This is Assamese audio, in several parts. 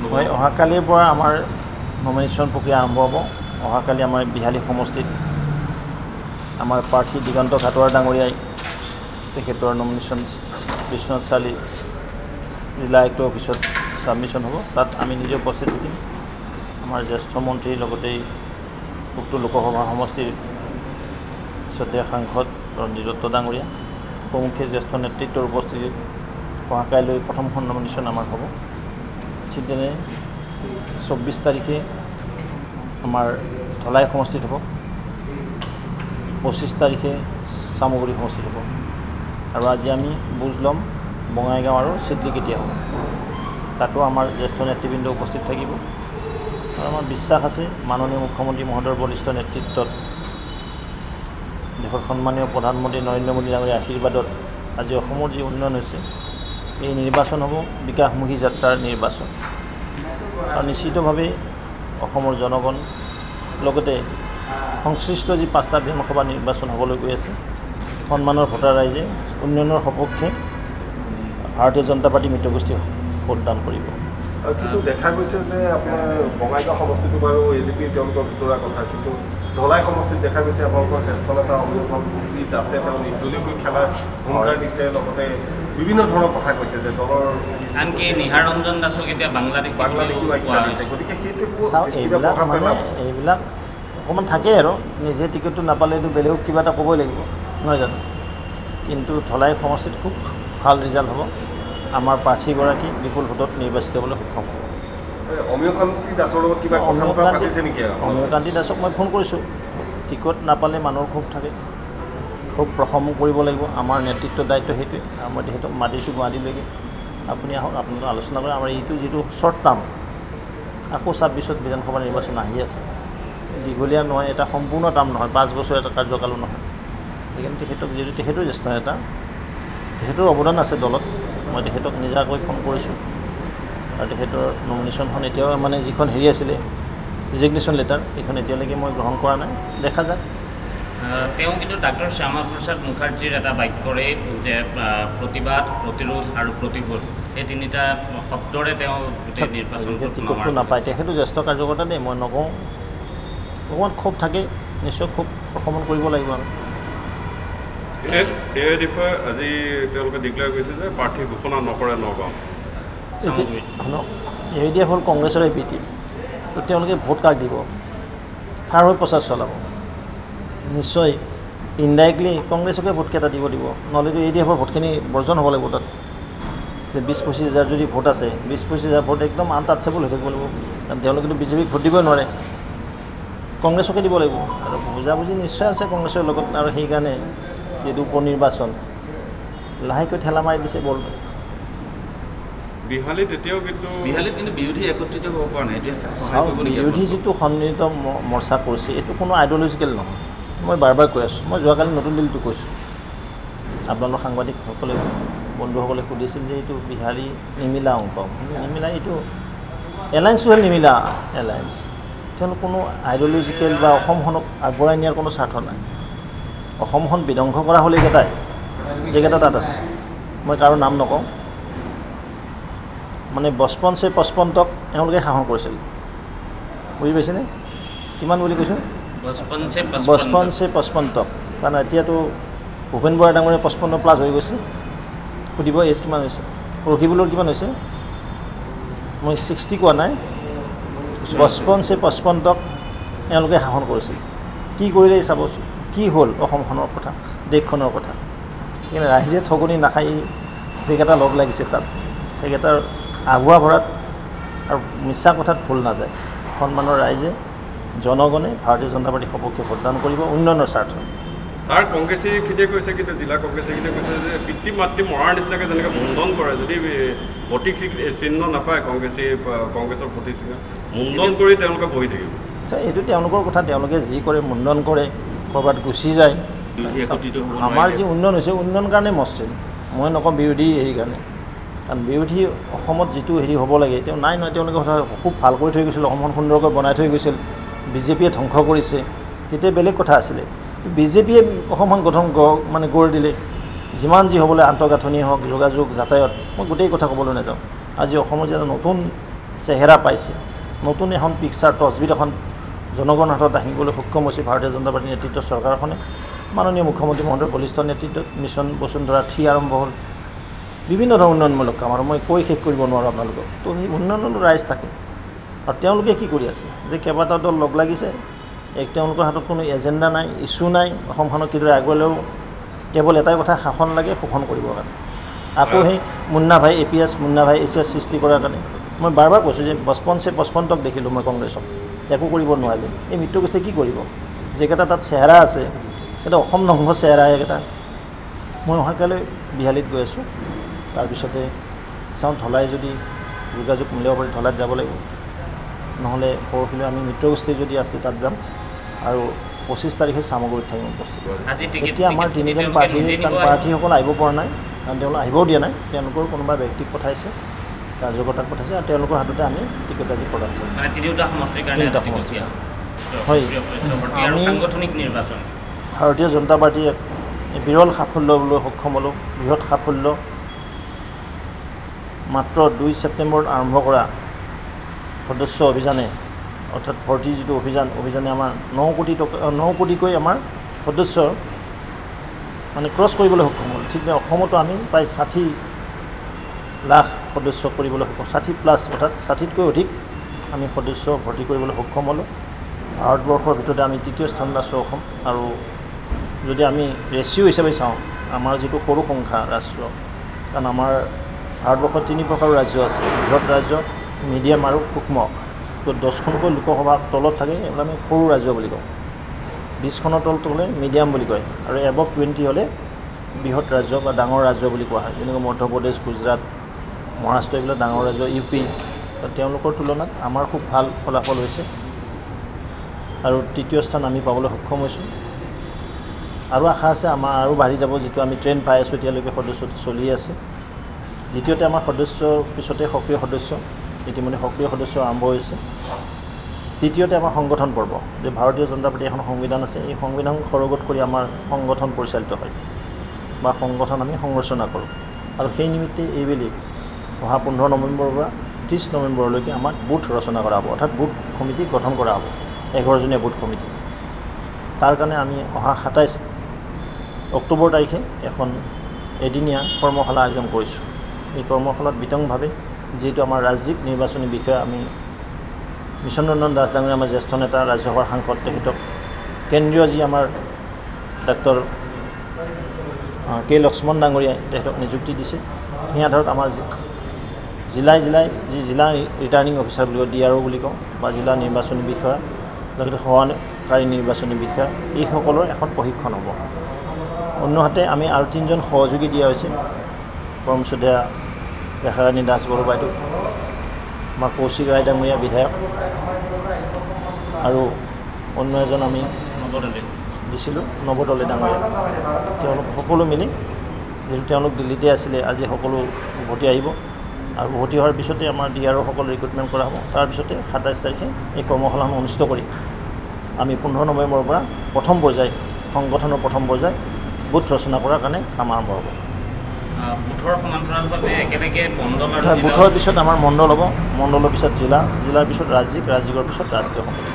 হয় অহাকালিৰ পৰা আমাৰ নমিনেশ্যন প্ৰক্ৰিয়া আৰম্ভ হ'ব। অহাকালি আমাৰ বিহালী সমষ্টিত আমাৰ প্ৰাৰ্থী দিগন্ত ঘাটোৱাৰ ডাঙৰীয়াই তেখেতৰ নমিনেশ্যন বিশ্বনাথ চাৰিআলি জিলা আয়ুক্ত অফিচত ছাবমিশ্যন হ'ব। তাত আমি নিজে উপস্থিত থাকিম। আমাৰ জ্যেষ্ঠ মন্ত্ৰীৰ লগতেই উক্ত লোকসভা সমষ্টিৰ শ্ৰদ্ধেয় সাংসদ ৰঞ্জিত দত্ত ডাঙৰীয়া প্ৰমুখ্যে জ্যেষ্ঠ নেতৃত্বৰ উপস্থিতিত অহাকাইলৈ প্ৰথমখন নমিনেশ্যন আমাৰ হ'ব। ঠিক তেনে 24 তাৰিখে আমাৰ ধলাই সমষ্টিত হ'ব, 25 তাৰিখে চামগুৰি সমষ্টিত হ'ব আৰু আজি আমি বুজ ল'ম বঙাইগাঁও আৰু চিডলিকেতিয়া হ'ব। তাতো আমাৰ জ্যেষ্ঠ নেতৃবৃন্দ উপস্থিত থাকিব আৰু আমাৰ বিশ্বাস আছে মাননীয় মুখ্যমন্ত্ৰী মহোদয়ৰ বলিষ্ঠ নেতৃত্বত দেশৰ সন্মানীয় প্ৰধানমন্ত্ৰী নৰেন্দ্ৰ মোদী ডাঙৰীয়াৰ আশীৰ্বাদত আজি অসমৰ যি উন্নয়ন হৈছে এই নিৰ্বাচন হ'ব বিকাশমুখী যাত্ৰাৰ নিৰ্বাচন আৰু নিশ্চিতভাৱে অসমৰ জনগণ লগতে সংশ্লিষ্ট যি 5টা বিধানসভা নিৰ্বাচন হ'বলৈ গৈ আছে সন্মানৰ ভোটাৰ ৰাইজে উন্নয়নৰ সপক্ষে ভাৰতীয় জনতা পাৰ্টি মিত্ৰগোষ্ঠীক ভোটদান কৰিব। কিন্তু দেখা গৈছে যে আপোনাৰ বঙাইগাঁও সমষ্টিটো বাৰু AJP তেওঁলোকৰ ভিতৰুৱা কথা, কিন্তু ধলাই সমষ্টিত দেখা গৈছে আপোনালোকৰ জ্যেষ্ঠ নেতা অমৃত আছে, তেওঁ নিৰ্দলীয়কৈ খেলাৰ ভূমিকাৰ দিছে, লগতে বিভিন্ন ধৰণৰ কথা কৈছে যে দলৰ আনকি নিহাৰ ৰঞ্জন দাসক এতিয়া বাংলাদেশীও আখ্যা দিছে। গতিকে সেইটো এইবিলাক অকণমান থাকে আৰু নিজে টিকেটটো নাপালেতো বেলেগক কিবা এটা ক'বই লাগিব নহয় জানো। কিন্তু ধলাই সমষ্টিত খুব ভাল ৰিজাল্ট হ'ব। আমাৰ প্ৰাৰ্থীগৰাকী বিপুল ভোটত নিৰ্বাচিত হ'বলৈ সক্ষম হ'ব। অমিয়কান্তি দাসৰ লগত কিবা পাতিছে নেকি? অমিয়কান্তি দাসক মই ফোন কৰিছোঁ। টিকট নাপালে মানুহৰ খুব থাকে, খুব প্ৰশম কৰিব লাগিব। আমাৰ নেতৃত্বৰ দায়িত্ব সেইটোৱে। মই তেখেতক মাতিছোঁ গুৱাহাটীলৈকে, আপুনি আহক, আপোনালোকে আলোচনা কৰে। আমাৰ এইটো যিটো শ্বৰ্ট টাৰ্ম আকৌ 26ত বিধানসভা নিৰ্বাচন আহি আছে, দীঘলীয়া নহয়, এটা সম্পূৰ্ণ টাৰ্ম নহয়, 5 বছৰ এটা কাৰ্যকালো নহয়। সেইকাৰণে তেখেতক যিহেতু তেখেতৰ জ্যেষ্ঠ নেতা, তেখেতৰ অৱদান আছে দলত, মই তেখেতক নিজাকৈ ফোন কৰিছোঁ আৰু তেখেতৰ নমিনেশ্যনখন এতিয়াও মানে যিখন হেৰি আছিলে ৰিজিগনেশ্যন লেটাৰ সেইখন এতিয়ালৈকে মই গ্ৰহণ কৰা নাই, দেখা যাক। তেওঁ কিন্তু ডাক্তৰ শ্যামা প্ৰসাদ মুখাৰ্জীৰ এটা বাক্যৰে যে প্ৰতিবাদ, প্ৰতিৰোধ আৰু প্ৰতিশোধ এই 3টা শব্দৰে তেওঁ টিকটটো নাপায়। তেখেতো জ্যেষ্ঠ কাৰ্যকৰ্তা দেই, মই নকওঁ। অকণমান ক্ষোভ থাকে, নিশ্চয় ক্ষোভ প্ৰশমন কৰিব লাগিব আমি। এই বিষয়ে আজি তেওঁলোকে ডিক্লেয়াৰ কৰিছে যে প্ৰাৰ্থী ঘোষণা নকৰে নগাঁও। ADF হ'ল কংগ্ৰেছৰ APT, তো তেওঁলোকে ভোট কাক দিব, কাৰ হৈ প্ৰচাৰ চলাব? নিশ্চয় ইনডাইৰেক্টলি কংগ্ৰেছকে ভোটকেইটা দিব, নহ'লেতো ADFৰ ভোটখিনি বৰ্জন হ'ব লাগিব। তাত যে 20-25 হাজাৰ যদি ভোট আছে, 20-25 হাজাৰ ভোট একদম আনটাচেবল হৈ থাকিব লাগিব, কাৰণ তেওঁলোকেতো BJPক ভোট দিবই নোৱাৰে, কংগ্ৰেছকে দিব লাগিব। আৰু বুজাবুজি নিশ্চয় আছে কংগ্ৰেছৰ লগত, আৰু সেইকাৰণে যিটো উপ নিৰ্বাচন লাহেকৈ ঠেলা মাৰি দিছে বল। বিহালীত এতিয়াও কিন্তু বিৰোধী একত্ৰিত হ'ব পৰা নাই। বিৰোধী যিটো সন্মিলিত মৰ্চা কৰিছে এইটো কোনো আইডিঅলজিকেল নহয়। মই বাৰ বাৰ কৈ আছোঁ, মই যোৱাকালি নতুন দিল্লীতো কৈছোঁ। আপোনালোকৰ সাংবাদিকসকলে বন্ধুসকলে সুধিছিল যে এইটো বিহালী নিমিলা অংক, নিমিলা, এইটো এলায়েন্সটো হ'ল নিমিলা এলায়েন্স। তেওঁলোক কোনো আইডিঅলজিকেল বা অসমখনক আগবঢ়াই নিয়াৰ কোনো স্বাৰ্থ নাই। অসমখন বিধ্বংস কৰা হ'লে এইকেইটাই যিকেইটা তাত আছে, মই কাৰো নাম নকওঁ, মানে 55-55ক এওঁলোকে শাসন কৰিছিল, বুজি পাইছেনে? কিমান বুলি কৈছোঁ? 55-55ক। কাৰণ এতিয়াতো ভূপেন বৰা ডাঙৰীয়া 55+ হৈ গৈছে। সুধিব এজ কিমান হৈছে, ৰখিবুলৰ কিমান হৈছে? মই 60 কোৱা নাই, 55-55ক এওঁলোকে শাসন কৰিছিল। কি কৰিলে চাবচোন, কি হ'ল অসমখনৰ কথা, দেশখনৰ কথা। কিন্তু ৰাইজে ঠগনি নাখাই যিকেইটা লগ লাগিছে তাত, সেইকেইটাৰ আগুৱা ভৰাত আৰু মিছা কথাত ভুল নাযায়। সন্মানৰ ৰাইজে জনগণে ভাৰতীয় জনতা পাৰ্টীৰ সপক্ষে ভোটদান কৰিব উন্নয়নৰ স্বাৰ্থত। তাৰ কংগ্ৰেছী খেতিয়ে কৈছে, কিন্তু জিলা কংগ্ৰেছী খেতিয়ে কৈছে যে পিতৃ মাতৃ মৰাৰ নিচিনাকৈ যেনেকৈ মুণ্ডন কৰে, যদি প্ৰতীক চিহ্ন নাপায় কংগ্ৰেছৰ প্ৰতীক চিহ্ন মুণ্ডন কৰি তেওঁলোকে বহি থাকিব। এইটো তেওঁলোকৰ কথা, তেওঁলোকে যি কৰে মুণ্ডন কৰে, ক'ৰবাত গুচি যায়। আমাৰ যি উন্নয়ন হৈছে উন্নয়নৰ কাৰণে মসৃণ, মই নকওঁ বিৰোধী হেৰি কাৰণে। কাৰণ বিৰোধী অসমত যিটো হেৰি হ'ব লাগে তেওঁ নাই নহয়। তেওঁলোকে কথা খুব ভাল কৰি থৈ গৈছিল, অসমখন সুন্দৰকৈ বনাই থৈ গৈছিল, BJPয়ে ধ্বংস কৰিছে, তেতিয়া বেলেগ কথা আছিলে। BJPয়ে অসমখন মানে গঢ় দিলে, যিমান যি হ'বলৈ আন্তঃগাঁথনি হওক, যোগাযোগ, যাতায়াত, মই গোটেই কথা ক'বলৈ নাযাওঁ। আজি অসমৰ যে এটা নতুন চেহেৰা পাইছে নতুন এখন পিকচাৰ তছবিৰ এখন জনগণৰ হাতত আহিবলৈ সক্ষম হৈছে ভাৰতীয় জনতা পাৰ্টীৰ নেতৃত্বৰ চৰকাৰখনে মাননীয় মুখ্যমন্ত্ৰী মহোদয়ৰ বলিষ্ঠ নেতৃত্বত মিছন বসুন্ধৰা 3 আৰম্ভ হ'ল বিভিন্ন ধৰণৰ উন্নয়নমূলক কাম আৰু মই কৈ শেষ কৰিব নোৱাৰোঁ আপোনালোকক তো সেই উন্নয়নমূলক ৰাইজ থাকে আৰু তেওঁলোকে কি কৰি আছে যে কেইবাটাও দল লগ লাগিছে তেওঁলোকৰ হাতত কোনো এজেণ্ডা নাই ইছ্যু নাই অসমখনক কিদৰে আগুৱালেও কেৱল এটাই কথা শাসন লাগে শোষণ কৰিবৰ কাৰণে আকৌ সেই মুন্না ভাই APS মুন্না ভাই ACS সৃষ্টি কৰাৰ কাৰণে মই বাৰ বাৰ কৈছোঁ যে 55-55ক দেখিলোঁ মই কংগ্ৰেছক একো কৰিব নোৱাৰিলে এই মিত্ৰগোষ্ঠীয়ে কি কৰিব যেকেইটা তাত চেহেৰা আছে এটা অসম ধ্বংস চেহেৰা একেটা মই অহাকালৈ বিহালীত গৈ আছোঁ তাৰপিছতে চাওঁ ধলাই যদি যোগাযোগ মিলাব পাৰি ধলাইত যাব লাগিব নহ'লে পৰহিলৈ আমি মিত্ৰগোষ্ঠী যদি আছে তাত যাম আৰু 25 তাৰিখে চামগুৰিত থাকিম উপস্থিত এতিয়া আমাৰ 3জন প্ৰাৰ্থীসকল আহিব পৰা নাই কাৰণ তেওঁলোক আহিবও দিয়া নাই তেওঁলোকৰ কোনোবা ব্যক্তিক পঠাইছে কাৰ্যকৰ্তাক পঠাইছে আৰু তেওঁলোকৰ হাততে আমি টিকেট আজি প্ৰদান কৰিম হয় আমি ভাৰতীয় জনতা পাৰ্টীয়ে বিৰল সাফল্য ল'বলৈ সক্ষম হ'লোঁ বৃহৎ সাফল্য মাত্ৰ 2 ছেপ্টেম্বৰত আৰম্ভ কৰা সদস্য অভিযানে অৰ্থাৎ ভৰ্তি যিটো অভিযানে আমাৰ 9 কোটিকৈ আমাৰ সদস্য মানে ক্ৰছ কৰিবলৈ সক্ষম হ'ল ঠিক অসমতো আমি প্ৰায় 60 লাখ সদস্য কৰিবলৈ সক্ষম 60+ অৰ্থাৎ 60তকৈ অধিক আমি সদস্য ভৰ্তি কৰিবলৈ সক্ষম হ'লোঁ ভাৰতবৰ্ষৰ ভিতৰতে আমি 3য় স্থানত আছোঁ অসম আৰু যদি আমি ৰেচিঅ' হিচাপে চাওঁ আমাৰ যিটো সৰু সংখ্যা ৰাষ্ট্ৰ কাৰণ আমাৰ ভাৰতবৰ্ষত 3 প্ৰকাৰৰ ৰাজ্য আছে বৃহৎ ৰাজ্য মিডিয়াম আৰু সূক্ষ্ম তো 10খনকৈ লোকসভা তলত থাকে এইবিলাক আমি সৰু ৰাজ্য বুলি কওঁ 20খনৰ তলত হ'লে মিডিয়াম বুলি কয় আৰু এবভ 20 হ'লে বৃহৎ ৰাজ্য বা ডাঙৰ ৰাজ্য বুলি কোৱা হয় যেনেকৈ মধ্যপ্ৰদেশ গুজৰাট মহাৰাষ্ট্ৰ এইবিলাক ডাঙৰ ৰাজ্য UP তেওঁলোকৰ তুলনাত আমাৰ খুব ভাল ফলাফল হৈছে আৰু 3য় স্থান আমি পাবলৈ সক্ষম হৈছোঁ আৰু আশা আছে আমাৰ আৰু বাঢ়ি যাব যিটো আমি ট্ৰেণ্ড পাই আছোঁ এতিয়ালৈকে সদস্যটো চলি আছে দ্বিতীয়তে আমাৰ সদস্যৰ পিছতে সক্ৰিয় সদস্য ইতিমধ্যে সক্ৰিয় সদস্য আৰম্ভ হৈছে তৃতীয়তে আমাৰ সংগঠন পৰ্ব যে ভাৰতীয় জনতা পাৰ্টী এখন সংবিধান আছে এই সংবিধান খৰগত কৰি আমাৰ সংগঠন পৰিচালিত হয় বা সংগঠন আমি সংৰচনা কৰোঁ আৰু সেই নিমিত্তে এইবেলি অহা 15 নৱেম্বৰৰ পৰা 30 নৱেম্বৰলৈকে আমাক বুথ ৰচনা কৰা হ'ব অৰ্থাৎ বুথ কমিটি গঠন কৰা হ'ব 11জনীয়া বুথ কমিটি তাৰ কাৰণে আমি অহা 27 অক্টোবৰ তাৰিখে এখন এদিনীয়া কৰ্মশালা আয়োজন কৰিছোঁ এই কৰ্মশালাত বিতংভাৱে যিহেতু আমাৰ ৰাজ্যিক নিৰ্বাচনী বিষয়া আমি মিছন ৰঞ্জন দাস ডাঙৰীয়া আমাৰ জ্যেষ্ঠ নেতা ৰাজ্যসভাৰ সাংসদ তেখেতক কেন্দ্ৰীয় যি আমাৰ ডাক্তৰ K লক্ষ্মণ ডাঙৰীয়াই তেখেতক নিযুক্তি দিছে সেই আধাৰত আমাৰ জিলাই যি জিলা ৰিটাৰ্ণিং অফিচাৰ বুলি কওঁ DRO বুলি কওঁ বা জিলা নিৰ্বাচনী বিষয়া লগতে সহকাৰী নিৰ্বাচনী বিষয়া এইসকলৰ এখন প্ৰশিক্ষণ হ'ব অন্যহাতে আমি আৰু 3জন সহযোগী দিয়া হৈছে পৰমশ্ৰদ্ধেয়া ৰেখাৰাণী দাস বড়ো বাইদেউ আমাৰ কৌশিক ৰায় ডাঙৰীয়া বিধায়ক আৰু অন্য এজন আমি দিছিলোঁ নৱদলে ডাঙৰীয়া তেওঁলোক সকলো মিলি যিহেতু তেওঁলোক দিল্লীতে আছিলে আজি সকলো উভতি আহিব আৰু উভতি হোৱাৰ পিছতে আমাৰ DRO সকল ৰিক্ৰুটমেণ্ট কৰা হ'ব তাৰপিছতে 27 তাৰিখে এই কৰ্মশালাসমূহ অনুষ্ঠিত কৰি আমি 15 নৱেম্বৰৰ পৰা প্ৰথম পৰ্যায় সংগঠনৰ প্ৰথম পৰ্যায় বুথ ৰচনা কৰাৰ কাৰণে কাম আৰম্ভ হ'ব বুথৰ পিছত আমাৰ মণ্ডল হ'ব মণ্ডলৰ পিছত জিলাৰ পিছত ৰাজ্যিকৰ পিছত ৰাষ্ট্ৰীয় সমিতি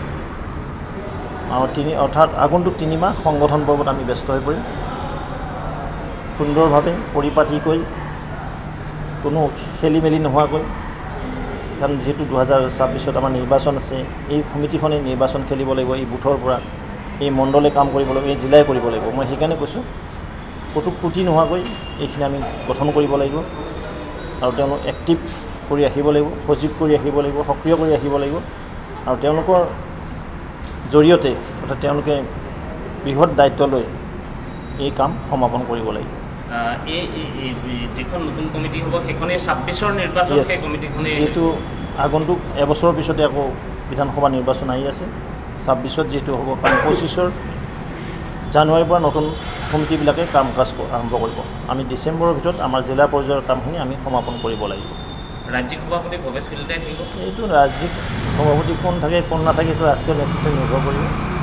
আৰু অৰ্থাৎ আগন্তুক 3 মাহ সংগঠন পৰ্বত আমি ব্যস্ত হৈ পৰিম সুন্দৰভাৱে পৰিপাটিকৈ কোনো খেলি মেলি নোহোৱাকৈ কাৰণ যেহেতু 2026 আমাৰ নিৰ্বাচন আছে এই সমিতিখনে নিৰ্বাচন খেলিব লাগিব এই বুথৰ পৰা এই মণ্ডলে কাম কৰিব লাগিব এই জিলাই কৰিব লাগিব মই সেইকাৰণে কৈছোঁ ক'তো ত্ৰুটি নোহোৱাকৈ এইখিনি আমি গঠন কৰিব লাগিব আৰু তেওঁলোক এক্টিভ কৰি ৰাখিব লাগিব সজীৱ কৰি ৰাখিব লাগিব সক্ৰিয় কৰি ৰাখিব লাগিব আৰু তেওঁলোকৰ জৰিয়তে অৰ্থাৎ তেওঁলোকে বৃহৎ দায়িত্ব লৈ এই কাম সমাপন কৰিব লাগিব যিখন নতুন কমিটি হ'ব সেইখনে 26ৰ নিৰ্বাচন সেই কমিটিখনে যেহেতু আগন্তুক এবছৰৰ পিছতে আকৌ বিধানসভা নিৰ্বাচন আহি আছে 26ত যেহেতু হ'ব কাৰণ 25ৰ জানুৱাৰীৰ পৰা নতুন কমিটিবিলাকে কাম কাজ আৰম্ভ কৰিব আমি ডিচেম্বৰৰ ভিতৰত আমাৰ জিলা পৰ্যায়ৰ কামখিনি আমি সমাপন কৰিব লাগিব ৰাজ্যিক সভাপতি ভৱেশ কলিতাই থাকিব এইটো ৰাজ্যিক সভাপতি কোন থাকে কোন নাথাকে এইটো ৰাষ্ট্ৰীয় নেতৃত্বই নিৰ্ভৰ কৰিব